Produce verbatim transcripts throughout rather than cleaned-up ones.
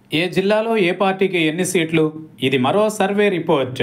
ఏ జిల్లాలో ఏ పార్టీకి ఎన్ని సీట్లు? ఇది మరో సర్వే రిపోర్ట్.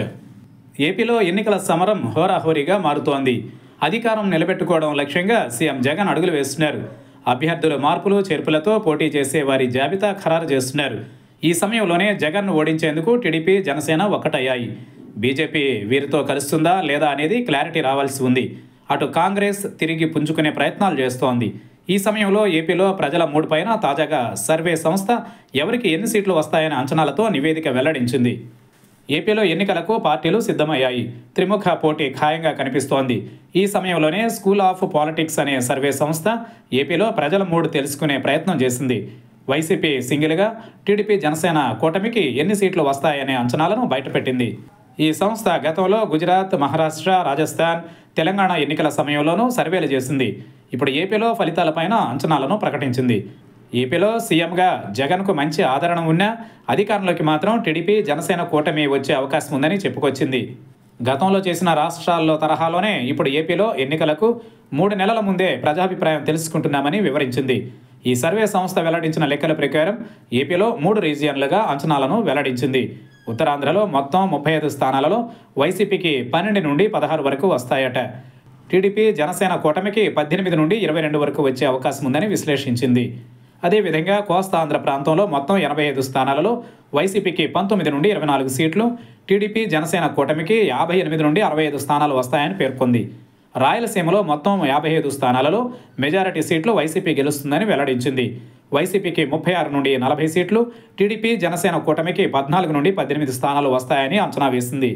ఏపీలో ఎన్నికల సమరం హోరాహోరీగా మారుతోంది. అధికారం నిలబెట్టుకోవడం లక్ష్యంగా సీఎం జగన్ అడుగులు వేస్తున్నారు. అభ్యర్థుల మార్పులు చేర్పులతో పోటీ చేసే వారి జాబితా ఖరారు చేస్తున్నారు. ఈ సమయంలోనే జగన్ను ఓడించేందుకు టీడీపీ, జనసేన ఒక్కటయ్యాయి. బీజేపీ వీరితో కలుస్తుందా లేదా అనేది క్లారిటీ రావాల్సి ఉంది. అటు కాంగ్రెస్ తిరిగి పుంజుకునే ప్రయత్నాలు చేస్తోంది. ఈ సమయంలో ఏపీలో ప్రజల మూడు పైన తాజాగా సర్వే సంస్థ ఎవరికి ఎన్ని సీట్లు వస్తాయనే అంచనాలతో నివేదిక వెల్లడించింది. ఏపీలో ఎన్నికలకు పార్టీలు సిద్ధమయ్యాయి. త్రిముఖ పోటీ ఖాయంగా కనిపిస్తోంది. ఈ సమయంలోనే స్కూల్ ఆఫ్ పాలిటిక్స్ అనే సర్వే సంస్థ ఏపీలో ప్రజల మూడు తెలుసుకునే ప్రయత్నం చేసింది. వైసీపీ సింగిల్గా, టీడీపీ, జనసేన కూటమికి ఎన్ని సీట్లు వస్తాయనే అంచనాలను బయటపెట్టింది. ఈ సంస్థ గతంలో గుజరాత్, మహారాష్ట్ర, రాజస్థాన్, తెలంగాణ ఎన్నికల సమయంలోనూ సర్వేలు చేసింది. ఇప్పుడు ఏపీలో ఫలితాలపైన అంచనాలను ప్రకటించింది. ఏపీలో సీఎంగా జగన్కు మంచి ఆదరణ ఉన్నా అధికారంలోకి మాత్రం టీడీపీ, జనసేన కూటమి వచ్చే అవకాశం ఉందని చెప్పుకొచ్చింది. గతంలో చేసిన రాష్ట్రాల్లో తరహాలోనే ఇప్పుడు ఏపీలో ఎన్నికలకు మూడు నెలల ముందే ప్రజాభిప్రాయం తెలుసుకుంటున్నామని వివరించింది. ఈ సర్వే సంస్థ వెల్లడించిన లెక్కల ప్రకారం ఏపీలో మూడు రీజియన్లుగా అంచనాలను వెల్లడించింది. ఉత్తరాంధ్రలో మొత్తం ముప్పై ఐదు స్థానాలలో వైసీపీకి పన్నెండు నుండి పదహారు వరకు వస్తాయట. టీడీపీ, జనసేన కూటమికి పద్దెనిమిది నుండి ఇరవై రెండు వరకు వచ్చే అవకాశం ఉందని విశ్లేషించింది. అదేవిధంగా కోస్తాంధ్ర ప్రాంతంలో మొత్తం ఎనభై ఐదు స్థానాలలో వైసీపీకి పంతొమ్మిది నుండి ఇరవై నాలుగు సీట్లు, టీడీపీ, జనసేన కూటమికి యాభై ఎనిమిది నుండి అరవై ఐదు స్థానాలు వస్తాయని పేర్కొంది. రాయలసీమలో మొత్తం యాభై ఐదు స్థానాలలో మెజారిటీ సీట్లు వైసీపీ గెలుస్తుందని వెల్లడించింది. వైసీపీకి ముప్పై ఆరు నుండి నలభై సీట్లు, టీడీపీ, జనసేన కూటమికి పద్నాలుగు నుండి పద్దెనిమిది స్థానాలు వస్తాయని అంచనా వేసింది.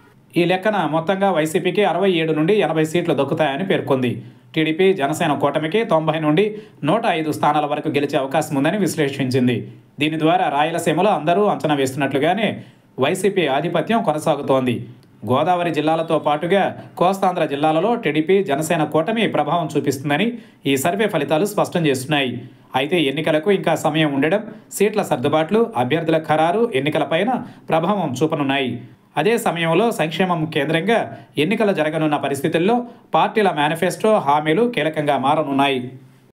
ఈ లెక్కన మొత్తంగా వైసీపీకి అరవై ఏడు నుండి ఎనభై సీట్లు దక్కుతాయని పేర్కొంది. టీడీపీ, జనసేన కూటమికి తొంభై నుండి నూట ఐదు స్థానాల వరకు గెలిచే అవకాశం ఉందని విశ్లేషించింది. దీని ద్వారా రాయలసీమలో అందరూ అంచనా వేస్తున్నట్లుగానే వైసీపీ ఆధిపత్యం కొనసాగుతోంది. గోదావరి జిల్లాలతో పాటుగా కోస్తాంధ్ర జిల్లాలలో టీడీపీ, జనసేన కూటమి ప్రభావం చూపిస్తుందని ఈ సర్వే ఫలితాలు స్పష్టం చేస్తున్నాయి. అయితే ఎన్నికలకు ఇంకా సమయం ఉండడం, సీట్ల సర్దుబాట్లు, అభ్యర్థుల ఖరారు ఎన్నికలపైన ప్రభావం చూపనున్నాయి. అదే సమయంలో సంక్షేమం కేంద్రంగా ఎన్నికలు జరగనున్న పరిస్థితుల్లో పార్టీల మేనిఫెస్టో హామీలు కీలకంగా మారనున్నాయి.